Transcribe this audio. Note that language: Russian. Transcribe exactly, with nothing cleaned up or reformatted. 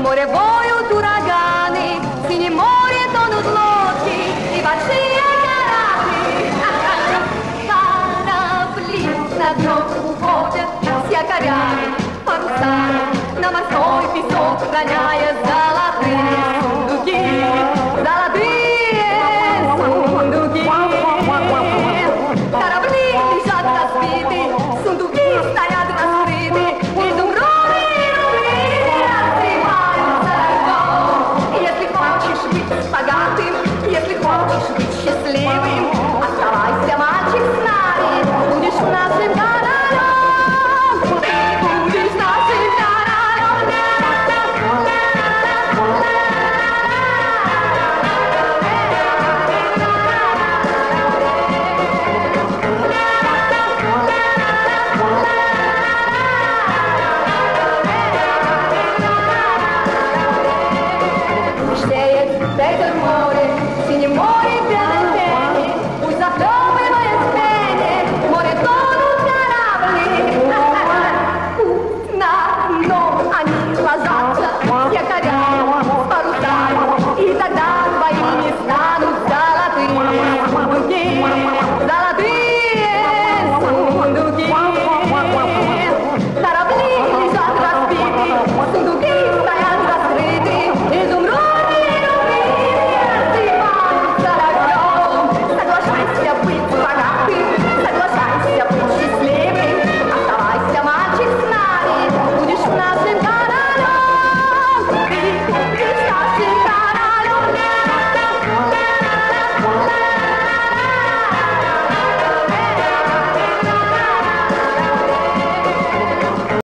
море воют ураганы, в синем море тонут лодки и большие корабли. Корабли на дно уходят с якорями, парусами, на морской песок роняя золотые